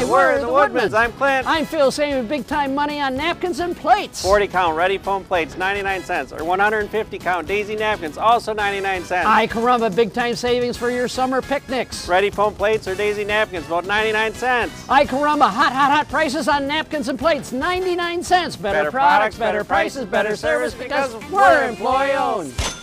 we're the Woodmans. I'm Clint. I'm Phil, saving big time money on napkins and plates. 40 count Ready foam plates, 99 cents. Or 150 count Daisy napkins, also 99 cents. Ay caramba, big time savings for your summer picnics. Ready foam plates or Daisy napkins, about 99 cents. Ay caramba, hot prices on napkins and plates, 99 cents. Better products, better prices, better service, because we're employee owned.